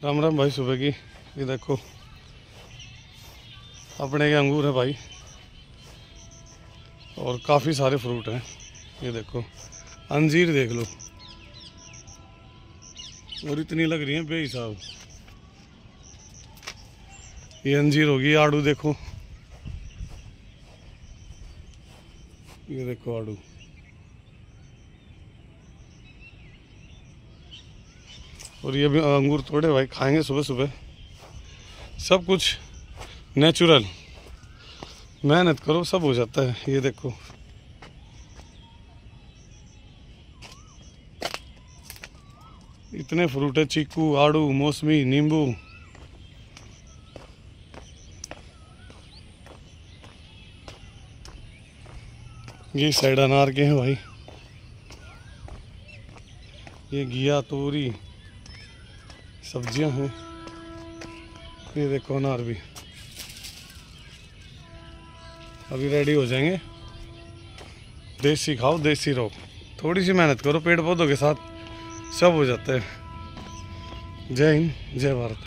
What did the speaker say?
राम राम भाई। सुबह की ये देखो अपने के अंगूर है भाई, और काफ़ी सारे फ्रूट हैं। ये देखो अंजीर देख लो, और इतनी लग रही है बेहिसाब। ये अंजीर होगी। आड़ू देखो, ये देखो आड़ू। और ये भी अंगूर तोड़े भाई, खाएंगे सुबह सुबह। सब कुछ नेचुरल, मेहनत करो सब हो जाता है। ये देखो इतने फ्रूट है, चीकू, आड़ू, मौसमी, नींबू। ये साइड अनार के हैं भाई। ये घिया, तोरी, सब्जियां हैं। ये देखो अनार भी अभी रेडी हो जाएंगे। देसी खाओ, देसी रहो, थोड़ी सी मेहनत करो, पेड़ पौधों के साथ सब हो जाता है। जय हिंद, जय भारत।